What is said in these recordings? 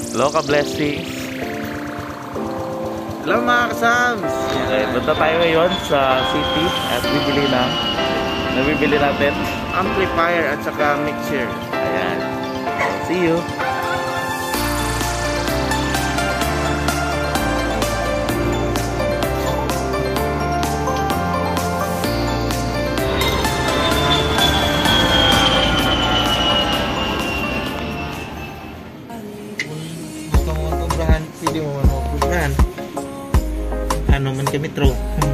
Hello ka-blessings. Hello mga kasams. Okay, punta tayo ngayon sa city at nabibili natin Amplifier at saka mixer. ayan. See you. Gusto mo magkumprahan, pwede mo magkumprahan. Ano man kami true.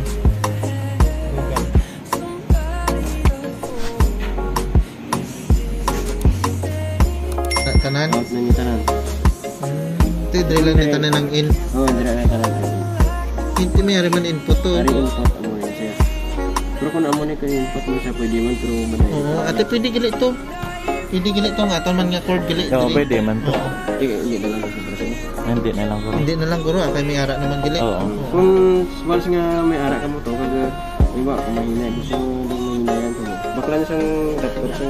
Tanan? Out na niya tanan. Ito, dahil lang yung tanan ng in. Oo, dira na tanan. Hindi may man input to. Dari input amo ni siya. Pero kung amo ni kan input mo siya pwede man pero manay. Oo, ate pwede gili to. Pwede gili to nga, man nga chord gili. Oo, pwede man to. Hindi na lang sa braso. Hindi na lang guro. Hindi na lang guro, kay may ara naman gili. Oo. Kung once nga may ara ka mo to kaga iba kung mahina gusto mo mahina yan to. Bakla na siyang doctor so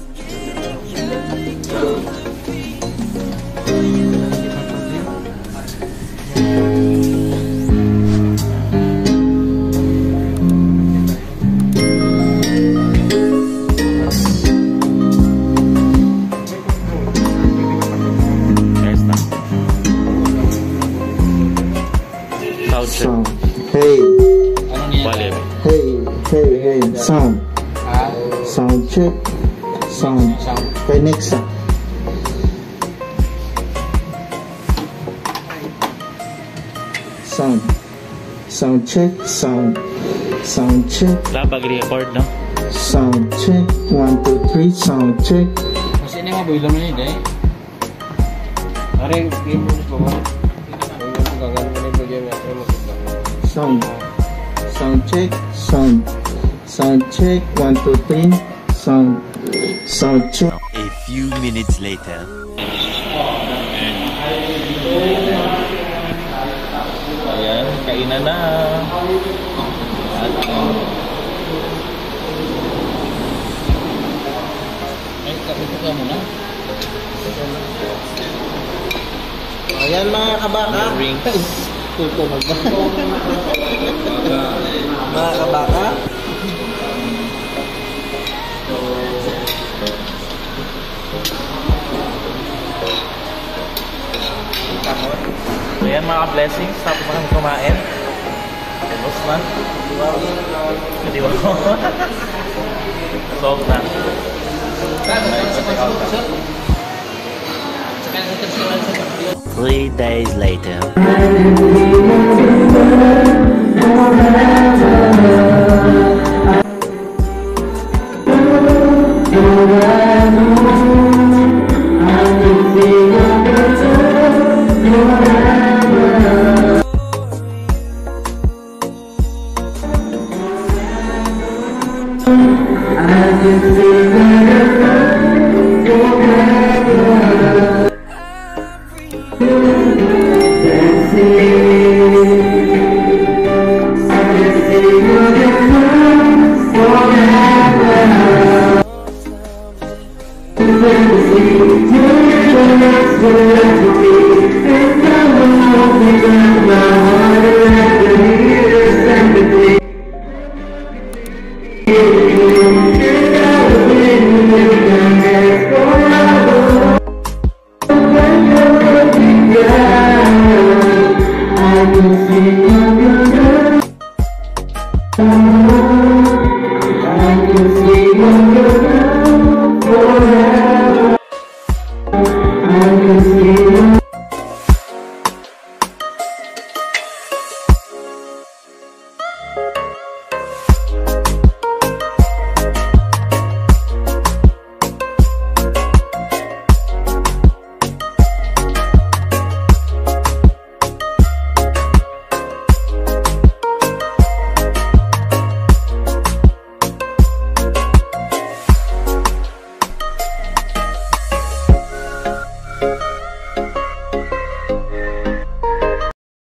Sound check. Hey, Volume. hey, sound. Sound check. Sound. Kay next. Sound check. Sound check. Dapat record no? Sound check. 1, 2, 3. Sound check. kasi ini nga boiler ni dai. Are game mo sa bawah. Sound check. Sound check. 1, 2, 3. Sound check. A few minutes later. Ayan, kainan na. Ay, kapit ka muna. Ayan mga kabaka. Rings. Mga kabaka. So yan mga blessings, tapos na kami kumain. Tapos na. Hindi ba? Solve na. Three days later.